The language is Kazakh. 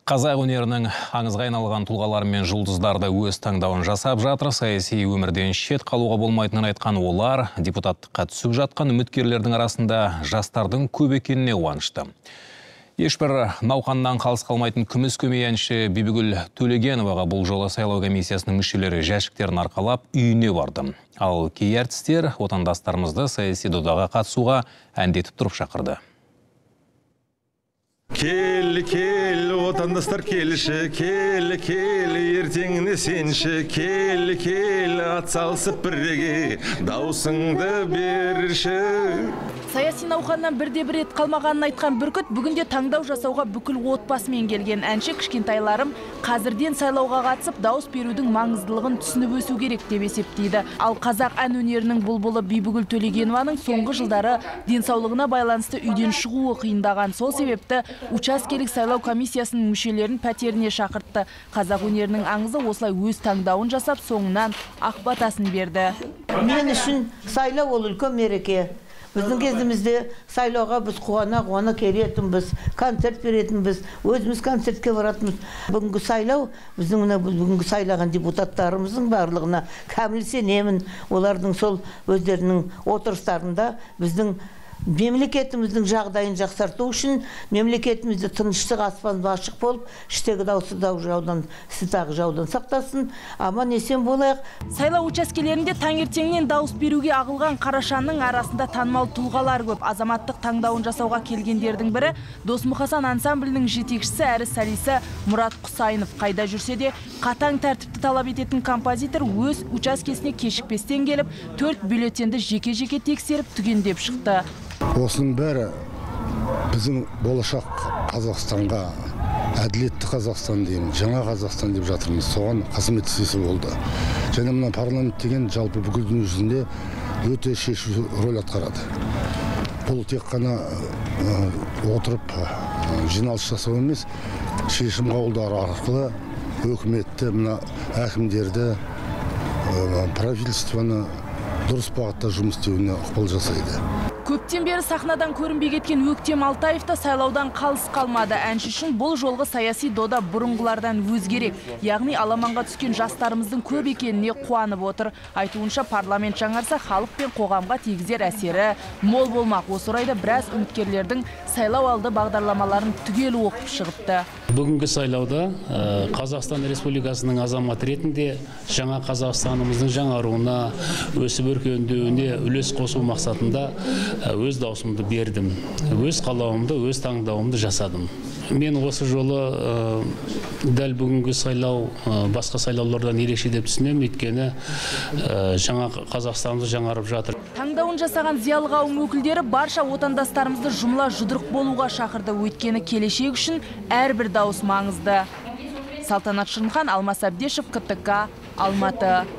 Қазақ өнерінің аңызға айналған тұлғалары мен жұлдыздарды өз таңдауын жасап жатыр. Саяси өмірден шет қалуға болмайтынын айтқан олар депутаттыққа түсіп жатқан үміткерлердің арасында жастардың көп екеніне қуанышты. Ешбір науқаннан қалыс қалмайтын күміс көмей әнші Бибігүл Төлегеноваға бұл жолы сайлау комиссиясының мүшелері жәшіктерін арқалап үйіне барды. Ал кей әртістер отандастарымызды саяси додаға қатысуға әндетіп тұрып шақырды. Кел, кел, отандастар келші, кел, кел, ертеңіне сенші, кел, кел, атсалысып бірге, даусыңды берші. Саяси науқаннан бірде-бір рет қалмағанын айтқан Бүркіт бүгінде таңдау жасауға бүкіл отбасымен келген. Әнші кішкентайларым қазірден сайлауға қатысып, дауыс берудің маңыздылығын түсініп өсу керек деп есептейді. Ал қазақ ән өнерінің бұлбұлы Бибігүл Төлегенованың соңғы жылдары денсаулығына байланысты үйден шығуы қиындаған. Сол себепті учаскелік сайлау комиссиясының мүшелерін пәтеріне шақыртты. Қазақ өнерінің аңызы осылай өз таңдауын жасап, соңынан ақ батасын берді. Мен үшін сайлау ол үлкен мереке. Біздің кезімізде сайлауға біз қуана келетінбіз, концерт беретінбіз, өзіміз концертке баратынбыз. Бүгінгі сайлау біздің бүгінгі сайлаған депутаттарымыздың барлығына кәміл сенемін. Олардың сол өздерінің отырыстарында біздің мемлекетіміздің жағдайын жақсарту үшін мемлекетімізді тыныштық аспан ашық болып, іштегі жаудан сақтасын, аман есен болайық. Сайлау учаскелерінде таңертеңнен дауыс беруге ағылған Қарашанның арасында танымал тұлғалар көп. Азаматтық таңдауын жасауға келгендердің бірі Досмұқасан ансамблінің жетекшісі әрі солисі Мұрат Құсайынов. Қайда жүрсе де қатаң тәртіпті талап ететін композитор өз учаскесіне кешікпестен келіп, 4 бюллетенді жеке-жеке тексеріп түгендеп шықты. Осының бәрі біздің болашақ Қазақстанға, әділетті Қазақстан деймін, жаңа Қазақстан деп жатырмыз, соған қызмет істесе болды. Және мына парламент деген жалпы бүкіл дүние жүзінде өте шешуші рөл атқарады. Бұл тек қана отырып жиналыс жасау емес, шешім қабылдау арқылы өкіметті, мына әкімдерді, правительствоны дұрыс бағытта жұмыс істеуіне ықпал жасайды. Көптен бері сахнадан көрінбей кеткен Өктем Алтаев та сайлаудан қалыс қалмады. Әнші үшін бұл жолғы саяси дода бұрынғылардан өзгерек. Яғни аламанға түскен жастарымыздың көп екеніне қуанып отыр. Айтуынша парламент жаңарса, халық пен қоғамға тигізер әсері мол болмақ. Осы орайда біраз үміткерлердің сайлау алды бағдарламаларын түгел оқып шығыпты. Бүгінгі сайлауда Қазақстан Республикасының азаматы ретінде жаңа Қазақстанымыздың жаңаруына, өсіп өркендеуіне үлес қосу мақсатында өз даусымды бердім. Өз қалауымды, өз таңдауымды жасадым. Мен осы жолы дәл бүгінгі сайлау басқа сайлаулардан ерекше деп түсінемін, өйткені жаңа Қазақстанымыз жаңарып жатыр. Таңдауын жасаған зиялы қауым өкілдері барша отандастарымызды жұмыла жұдырық болуға шақырды. Өйткені келешек үшін әрбір дауыс маңызды. Салтанат Шырынхан, Алмас Әбдешев, КТК, Алматы.